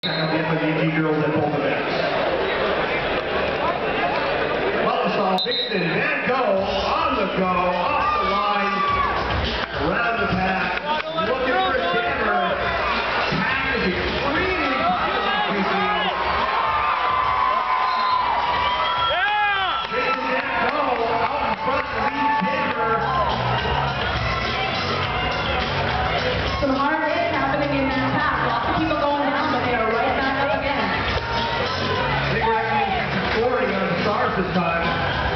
Again with the EG girls at both events. Well, we saw Vixen and Go on the go, off the line, around the pack, looking for a jammer. Pack is extremely positive. Vixen and Go out in front of the lead jammer. Some hard hits happening in that pack. Lots of people going down, but they are right back up again. I think we're actually scoring on the stars this time.